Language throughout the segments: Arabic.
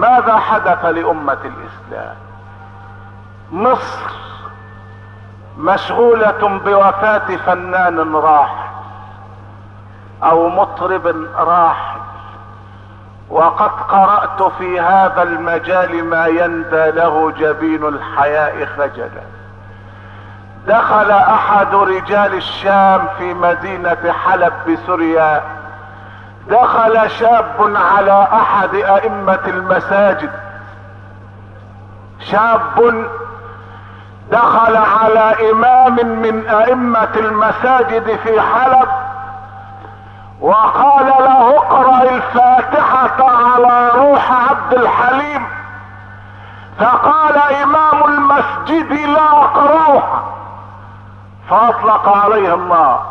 ماذا حدث لأمة الإسلام؟ مصر مشغولة بوفاة فنان راحل او مطرب راحل، وقد قرأت في هذا المجال ما يندى له جبين الحياء خجلا. دخل احد رجال الشام في مدينة حلب بسوريا، دخل شاب على احد ائمة المساجد، شاب دخل على امام من ائمة المساجد في حلب وقال له اقرأ الفاتحة على روح عبد الحليم، فقال امام المسجد لا اقرأها، فاطلق عليه النار.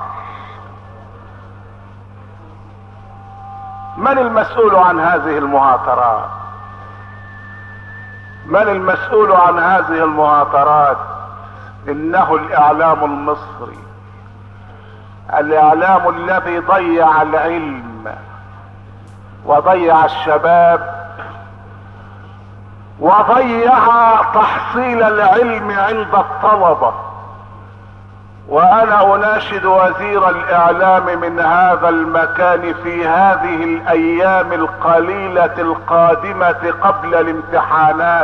من المسؤول عن هذه المهاترات؟ من المسؤول عن هذه المهاترات؟ انه الاعلام المصري، الاعلام الذي ضيع العلم وضيع الشباب وضيع تحصيل العلم عند الطلبة. وانا اناشد وزير الاعلام من هذا المكان في هذه الايام القليلة القادمة قبل الامتحانات،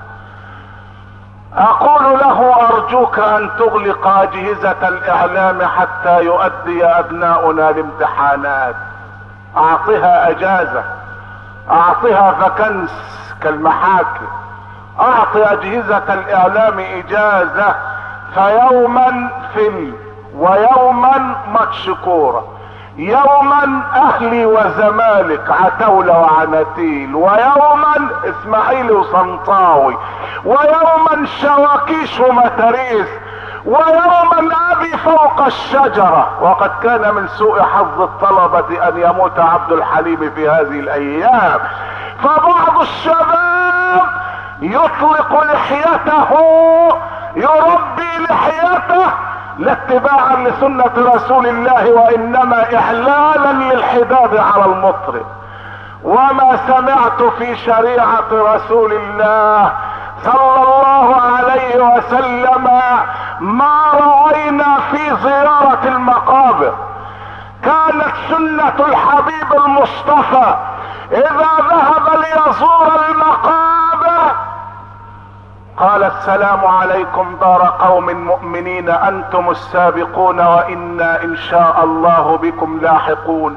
اقول له ارجوك ان تغلق اجهزة الاعلام حتى يؤدي ابناؤنا الامتحانات، اعطها اجازة، اعطها فكنس كالمحاكم، اعطي اجهزة الاعلام اجازة، فيوما فيلم ويوما ماتش كورة، يوما اهلي وزمالك عتاولة وعناتيل، ويوما اسماعيلي وصنطاوي، ويوما شواكيش ومتاريس، ويوما ابي فوق الشجرة. وقد كان من سوء حظ الطلبة ان يموت عبد الحليم في هذه الايام، فبعض الشباب يطلق لحيته، يربي لحيته لا اتباعا لسنة رسول الله وانما احلالا للحداد على المطرب. وما سمعت في شريعة رسول الله صلى الله عليه وسلم ما رأينا في زيارة المقابر. كانت سنة الحبيب المصطفى اذا ذهب ليزور المقابر قال السلام عليكم دار قوم مؤمنين انتم السابقون وانا ان شاء الله بكم لاحقون،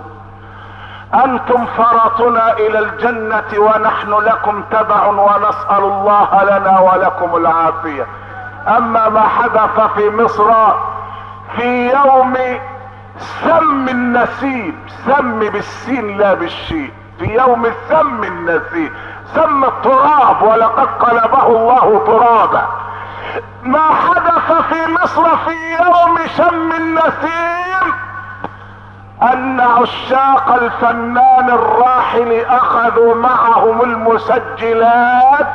انتم فرطنا الى الجنة ونحن لكم تبع ونسأل الله لنا ولكم العافية. اما ما حدث في مصر في يوم سم النسيم، سم بالسين لا بالشين، في يوم سم النسيم، سم التراب ولقد قلبه الله ترابا. ما حدث في مصر في يوم شم النسيم ان عشاق الفنان الراحل اخذوا معهم المسجلات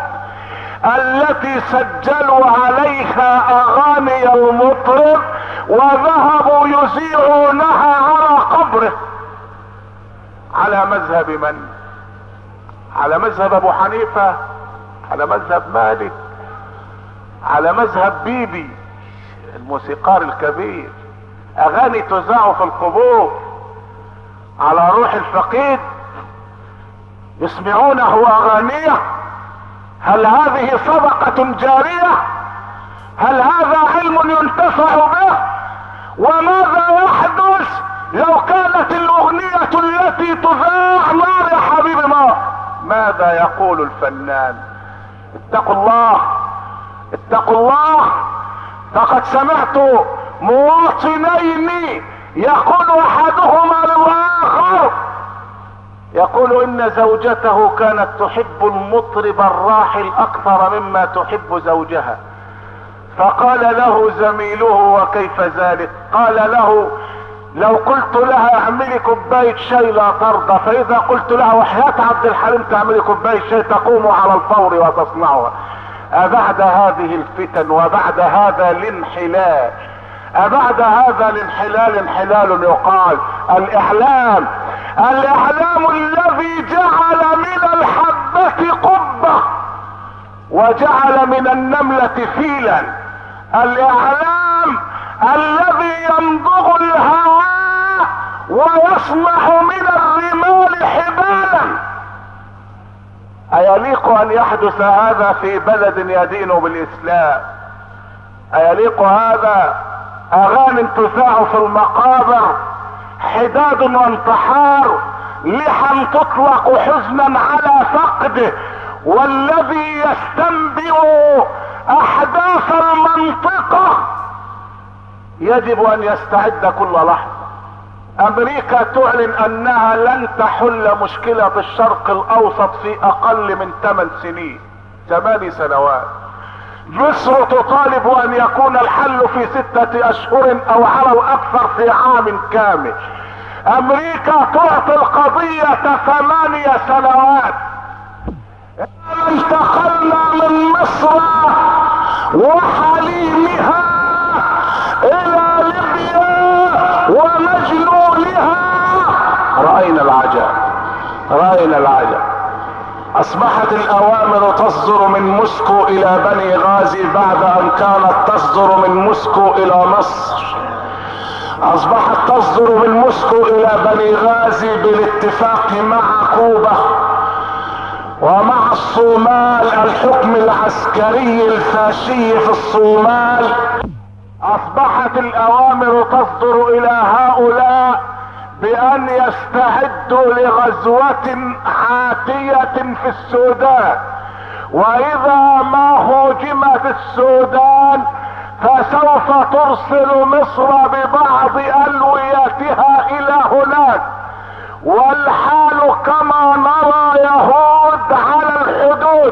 التي سجلوا عليها اغاني المطرب وذهبوا يذيعونها على قبره. على مذهب من؟ على مذهب ابو حنيفة؟ على مذهب مالك؟ على مذهب بيبي الموسيقار الكبير؟ اغاني تذاع في القبور على روح الفقيد يسمعونه اغانيه؟ هل هذه صدقة جارية؟ هل هذا علم ينتفع به؟ وماذا يحدث لو كانت الاغنية التي تذاع نار يا حبيبي نار؟ ماذا يقول الفنان؟ اتقوا الله، اتقوا الله. فقد سمعت مواطنين يقول احدهما للاخر، يقول ان زوجته كانت تحب المطرب الراحل اكثر مما تحب زوجها، فقال له زميله وكيف ذلك؟ قال له لو قلت لها اعملي كوباية شاي لا ترضى، فاذا قلت لها وحياة عبد الحليم تعملي كوباية شاي تقوم على الفور وتصنعها. أبعد هذه الفتن وبعد هذا الانحلال، أبعد هذا الانحلال انحلال يقال الاعلام، الاعلام الذي جعل من الحبة الكعبة قبة وجعل من النملة فيلا. الاعلام الذي يمضغ الهواء ويصنع من الرمال حبالا. ايليق ان يحدث هذا في بلد يدين بالاسلام؟ ايليق هذا؟ اغاني تذاع في المقابر، حداد وانتحار، لحن تطلق حزنا على فقده. والذي يستنبئ احداث المنطقة يجب ان يستعد كل لحظة. امريكا تعلن انها لن تحل مشكلة الشرق الاوسط في اقل من 8 سنين، 8 سنوات. مصر تطالب ان يكون الحل في 6 اشهر او على الاكثر في عام كامل. امريكا تعطي القضية 8 سنوات. انتقلنا من مصر وحليمها الى ليبيا ومجنونها، رأينا العجب، رأينا العجب. اصبحت الاوامر تصدر من موسكو الى بني غازي بعد ان كانت تصدر من موسكو الى مصر. اصبحت تصدر من موسكو الى بني غازي بالاتفاق مع كوبا ومع الصومال، الحكم العسكري الفاشي في الصومال. اصبحت الاوامر تصدر الى هؤلاء بان يستعدوا لغزوة حاتية في السودان، واذا ما هوجمت السودان فسوف ترسل مصر ببعض الوياتها الى هناك. والحال كما نرى يهود على الحدود،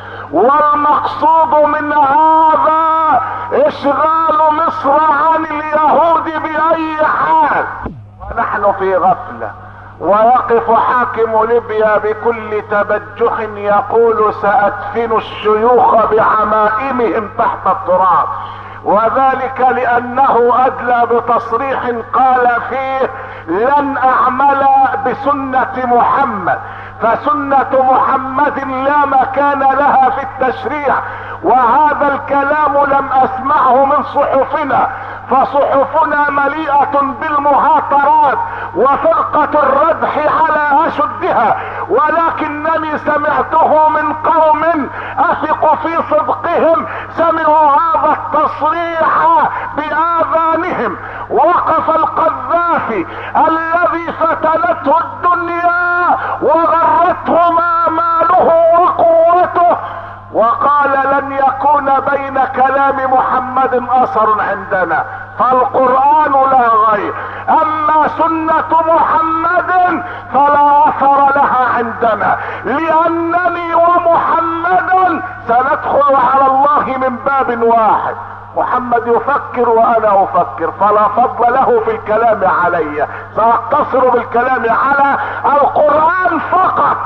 والمقصود من هذا اشغال مصر عن اليهود باي حال. ونحن في غفلة، ويقف حاكم ليبيا بكل تبجح يقول سأدفن الشيوخ بعمائمهم تحت التراب، وذلك لانه ادلى بتصريح قال فيه لن اعمل بسنة محمد، فسنة محمد لا مكان لها في التشريع. وهذا الكلام لم اسمعه من صحفنا، فصحفنا مليئة بالمهاترات وفرقة الردح على اشدها، ولكنني سمعته من قوم اثق في صدقهم، سمعوا هذا التصريح باذانهم. وقف القذافي الذي فتنته الدنيا وغرته ماله وقوته وقال لن يكون بين كلام محمد اثر عندنا، فالقرآن لا غير، اما سنة محمد فلا اثر لها عندنا، لانني ومحمدا سندخل على الله من باب واحد. محمد يفكر وانا افكر، فلا فضل له في الكلام علي، ساقتصر بالكلام على القرآن فقط.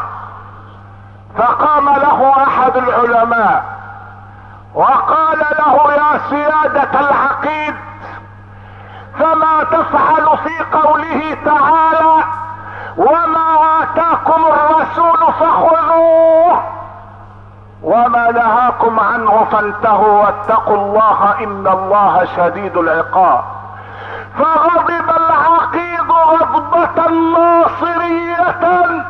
فقام له احد العلماء وقال له يا سيادة العقيد، فما تفعل في قوله تعالى وما اتاكم الرسول فخذوه وما نهاكم عنه فانتهوا واتقوا الله ان الله شديد العقاب؟ فغضب العقيد غضبة ناصرية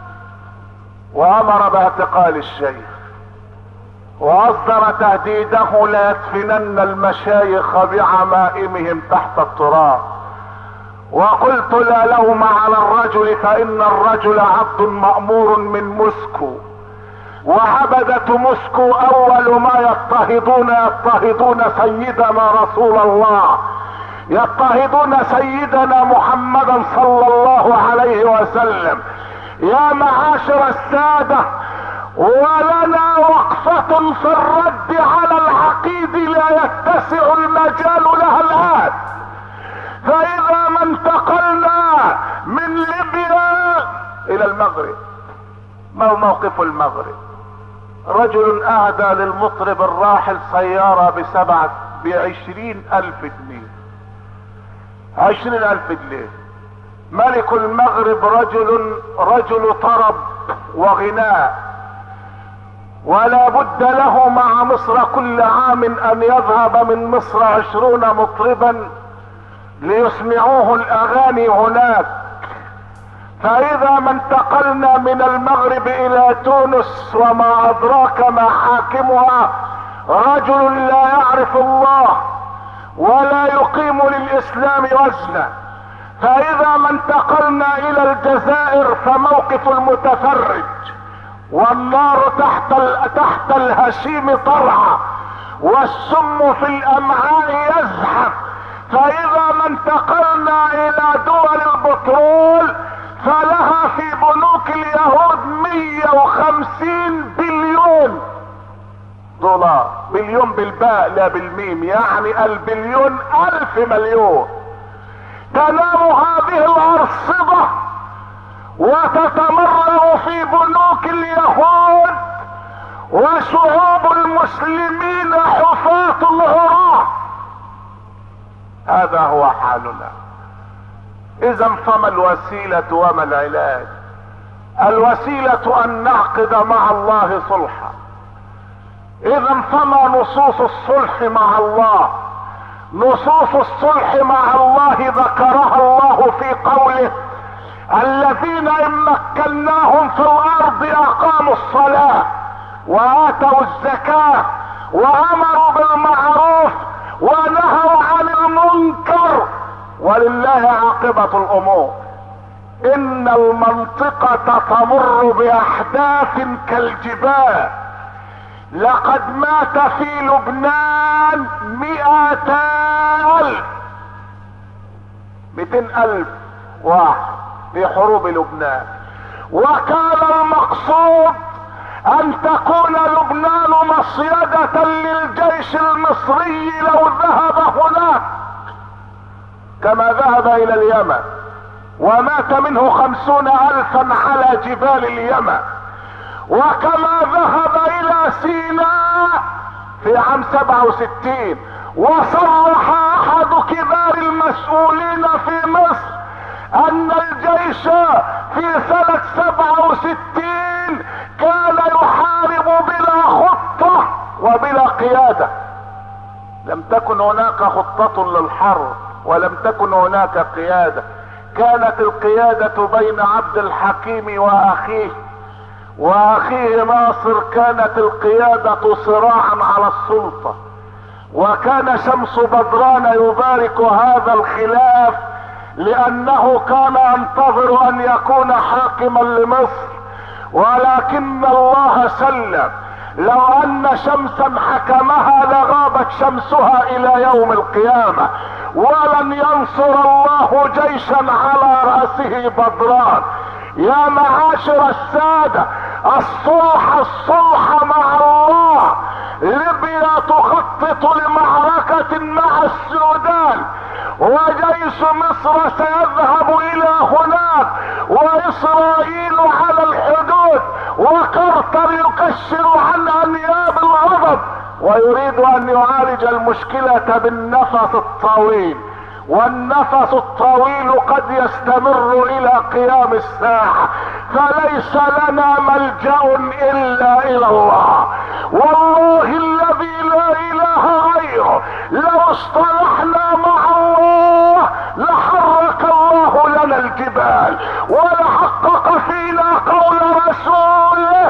وامر باعتقال الشيخ، واصدر تهديده ليدفنن المشايخ بعمائمهم تحت التراب. وقلت لا لوم على الرجل، فان الرجل عبد مأمور من موسكو، وعبدة موسكو اول ما يضطهدون سيدنا رسول الله، يضطهدون سيدنا محمدا صلى الله عليه وسلم. يا معاشر السادة، ولنا وقفة في الرد على العقيد لا يتسع المجال لها الآن. فإذا ما انتقلنا من ليبيا إلى المغرب، ما هو موقف المغرب؟ رجل أهدى للمطرب الراحل سيارة ب20,000 جنيه، 20,000 جنيه. ملك المغرب رجل طرب وغناء، ولا بد له مع مصر كل عام ان يذهب من مصر 20 مطربا ليسمعوه الاغاني هناك. فاذا ما انتقلنا من المغرب الى تونس وما ادراك ما حاكمها رجل لا يعرف الله ولا يقيم للاسلام وزنا، فاذا ما انتقلنا الى الجزائر فموقف المتفرج والنار تحت الهشيم طرعة والسم في الامعاء يزحف، فاذا ما انتقلنا الى دول البترول فلها في بنوك اليهود 150 بليون دولار، بليون بالباء لا بالميم، يعني البليون 1000 مليون. تنام هذه الارصدة وتتمرغ في بنوك اليهود وشعوب المسلمين حفاة العراة. هذا هو حالنا. اذا فما الوسيلة وما العلاج؟ الوسيلة ان نعقد مع الله صلحا. اذا فما نصوص الصلح مع الله؟ نصوص الصلح مع الله ذكرها الله في قوله: الذين ان مكناهم في الارض اقاموا الصلاة واتوا الزكاة وامروا بالمعروف ونهوا عن المنكر ولله عاقبة الامور. ان المنطقة تمر باحداث كالجبال. لقد مات في لبنان 200,000 واحد في حروب لبنان، وكان المقصود ان تكون لبنان مصيدة للجيش المصري لو ذهب هناك كما ذهب الى اليمن، ومات منه 50,000 على جبال اليمن، وكما ذهب الى سيناء في عام 67. وصرح احد كبار المسؤولين في مصر ان الجيش في سنة 67 كان يحارب بلا خطة وبلا قيادة. لم تكن هناك خطة للحرب ولم تكن هناك قيادة، كانت القيادة بين عبد الحكيم واخيه ناصر، كانت القيادة صراعا على السلطة، وكان شمس بدران يبارك هذا الخلاف لانه كان ينتظر ان يكون حاكما لمصر، ولكن الله سلم. لو ان شمسا حكمها لغابت شمسها الى يوم القيامة، ولن ينصر الله جيشا على رأسه بدران. يا معاشر السادة، الصلح مع الله. ليبيا تخطط لمعركة مع السودان، وجيش مصر سيذهب الى هناك، واسرائيل على الحدود، وكارتر يكشر عن انياب الغضب ويريد ان يعالج المشكلة بالنفس الطويل، والنفس الطويل قد يستمر الى قيام الساعة. فليس لنا ملجأ الا الى الله، والله الذي لا اله غيره لو اصطلحنا مع الله لحرك الله لنا الجبال ولحقق فينا قول رسوله.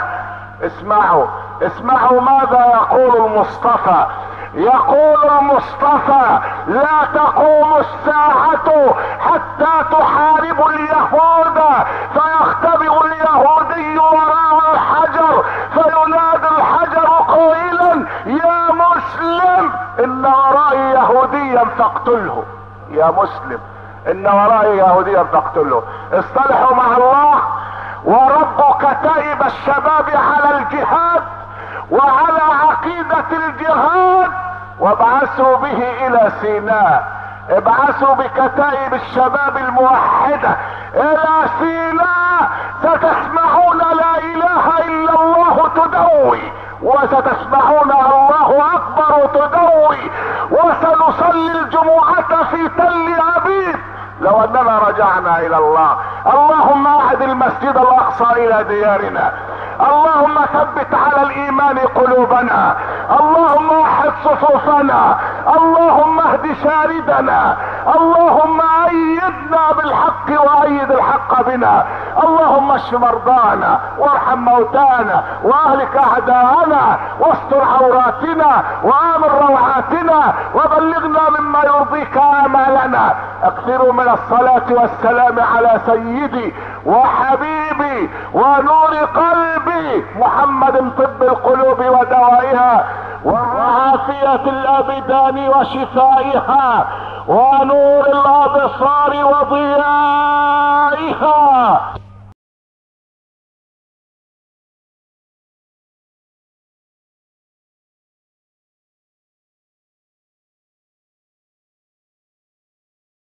اسمعوا ماذا يقول المصطفى. يقول المصطفى: لا تقوم الساعة حتى تحارب اليهود، فيختبئ اليهودي وراء الحجر فينادي الحجر قائلا: يا مسلم ان ورائي يهوديا فاقتله. يا مسلم ان ورائي يهوديا فاقتله. اصطلحوا مع الله، ورب كتائب الشباب على الجهاد وعلى عقيدة الجهاد، وابعثوا به الى سيناء. ابعثوا بكتائب الشباب الموحدة الى سيناء. ستسمعون لا اله الا الله تدوي، وستسمعون الله اكبر تدوي، وسنصلي الجمعة في تل عبيد لو اننا رجعنا الى الله. اللهم اعد المسجد الاقصى الى ديارنا، اللهم ثبت على الايمان قلوبنا، اللهم وحد صفوفنا، اللهم اهد شاردنا، اللهم ايدنا بالحق وايد الحق بنا، اللهم اشف مرضانا وارحم موتانا واهلك اعداءنا واستر عوراتنا وامن روعاتنا وبلغنا مما يرضيك امالنا. اكثروا من الصلاة والسلام على سيدي وحبيبي ونور قلبي محمد، طب القلوب ودوائها وعافية الابدان وشفائها ونور الابصار وضيائها.